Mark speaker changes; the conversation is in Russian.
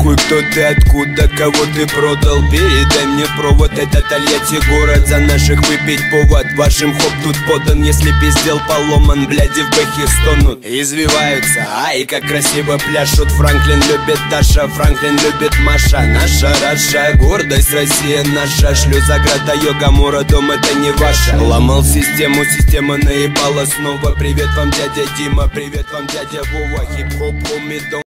Speaker 1: похуй, кто ты, откуда, кого ты продал. Передай мне провод, это Тольятти город. За наших выпить повод, вашим хоп тут подан. Если пиздел поломан, бляди в бэхе стонут. Извиваются, ай, как красиво пляшут. Франклин любит Даша, Франклин любит Маша. Наша Раша, гордость Россия наша. Шлюзаграда, йога, Мура, дом, это не ваша. Ломал систему, система наебала снова. Привет вам, дядя Дима, привет вам, дядя Вова. Хип-хоп, умидом.